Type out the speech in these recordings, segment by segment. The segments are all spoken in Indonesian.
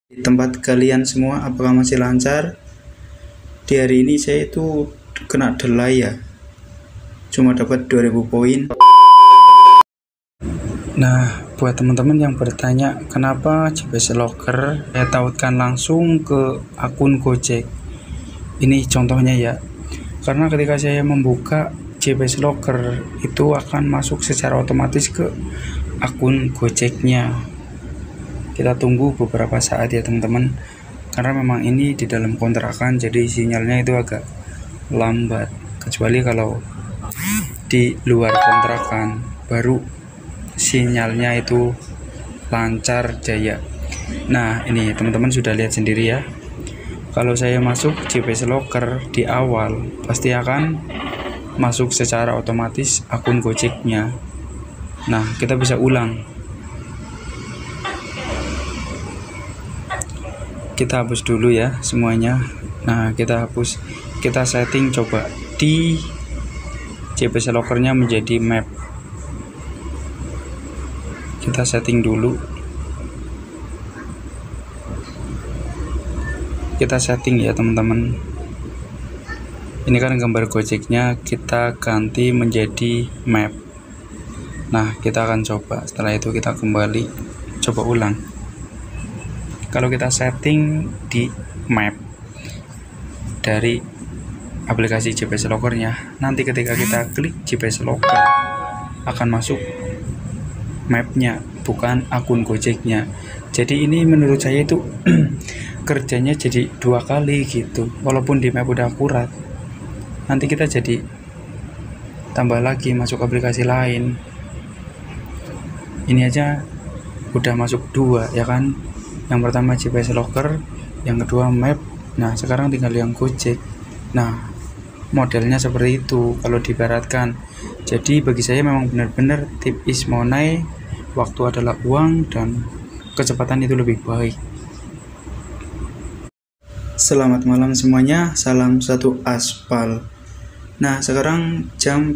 Di tempat kalian semua, apakah masih lancar? Di hari ini saya itu kena delay ya, cuma dapat 2000 poin. Nah, buat teman-teman yang bertanya kenapa JPS Locker saya tautkan langsung ke akun Gojek, ini contohnya ya. Karena ketika saya membuka JPS Locker itu akan masuk secara otomatis ke akun Gojeknya. Kita tunggu beberapa saat ya teman-teman, karena memang ini di dalam kontrakan jadi sinyalnya itu agak lambat, kecuali kalau di luar kontrakan baru sinyalnya itu lancar jaya. Nah, ini teman-teman sudah lihat sendiri ya, kalau saya masuk JPS Locker di awal pasti akan masuk secara otomatis akun Gojeknya. Nah, kita bisa ulang. Kita hapus dulu ya semuanya. Nah, kita hapus, kita setting coba di JPS Locker-nya menjadi map. Kita setting dulu. Kita setting ya teman-teman. Ini kan gambar Gojeknya, kita ganti menjadi map. Nah, kita akan coba. Setelah itu kita kembali coba ulang. Kalau kita setting di map dari aplikasi JPS Locker-nya, nanti ketika kita klik JPS Locker akan masuk mapnya, bukan akun Gojeknya. Jadi ini menurut saya itu kerjanya jadi dua kali gitu. Walaupun di map udah akurat, nanti kita jadi tambah lagi masuk aplikasi lain. Ini aja udah masuk dua ya kan. Yang pertama JPS Locker, yang kedua map. Nah, sekarang tinggal yang Gojek. Nah, modelnya seperti itu kalau diibaratkan. Jadi bagi saya memang benar-benar tip is money, waktu adalah uang dan kecepatan itu lebih baik. Selamat malam semuanya, salam satu aspal. Nah, sekarang jam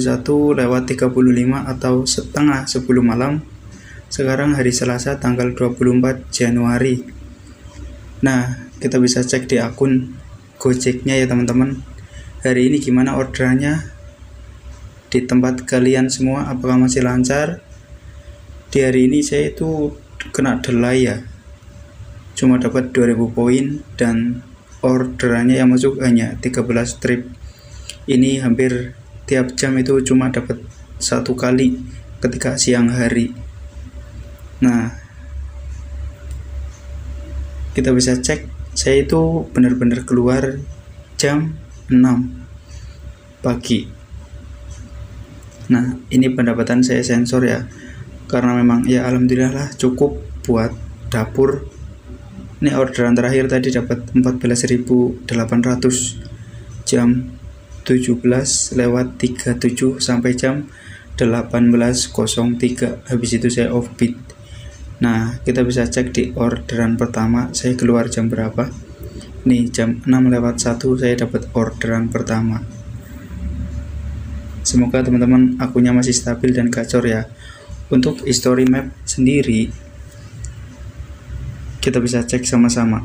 21:35 atau setengah 10 malam. Sekarang hari Selasa tanggal 24 Januari. Nah, kita bisa cek di akun Gojeknya ya teman-teman. Hari ini gimana orderannya? Di tempat kalian semua, apakah masih lancar? Di hari ini saya itu kena delay ya, cuma dapat 2000 poin dan orderannya yang masuk hanya 13 trip. Ini hampir tiap jam itu cuma dapat satu kali ketika siang hari. Nah, kita bisa cek, saya itu benar-benar keluar jam 6 pagi. Nah, ini pendapatan saya sensor ya, karena memang ya alhamdulillah lah cukup buat dapur. Ini orderan terakhir tadi dapat 14.800 jam 17:37 sampai jam 18:03. Habis itu saya offbeat. Nah, kita bisa cek di orderan pertama saya keluar jam berapa. Nih, jam 6:01 saya dapat orderan pertama. Semoga teman-teman akunnya masih stabil dan gacor ya. Untuk history map sendiri kita bisa cek sama-sama.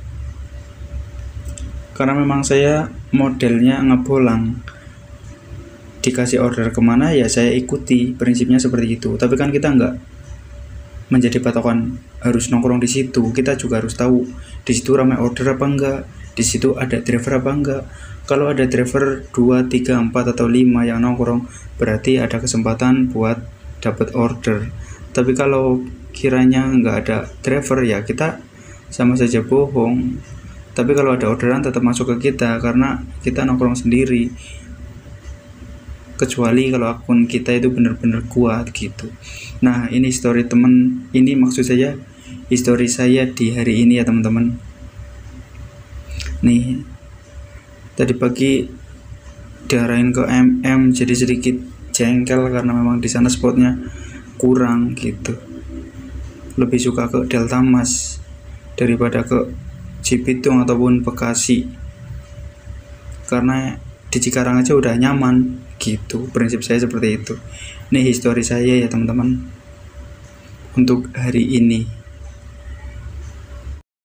Karena memang saya modelnya ngebolang, dikasih order kemana ya saya ikuti, prinsipnya seperti itu. Tapi kan kita nggak menjadi patokan harus nongkrong di situ. Kita juga harus tahu di situ ramai order apa enggak, di situ ada driver apa enggak. Kalau ada driver 2, 3, 4 atau 5 yang nongkrong, berarti ada kesempatan buat dapat order. Tapi kalau kiranya nggak ada driver ya kita sama saja bohong. Tapi kalau ada orderan tetap masuk ke kita karena kita nongkrong sendiri, kecuali kalau akun kita itu benar-benar kuat gitu. Nah, ini story temen, ini maksud saya history saya di hari ini ya teman-teman. Nih, tadi pagi diarahin ke MM, jadi sedikit jengkel karena memang di sana spotnya kurang gitu. Lebih suka ke Delta Mas daripada ke Cibitung ataupun Bekasi, karena di Cikarang aja udah nyaman gitu. Prinsip saya seperti itu. Ini history saya ya teman-teman untuk hari ini.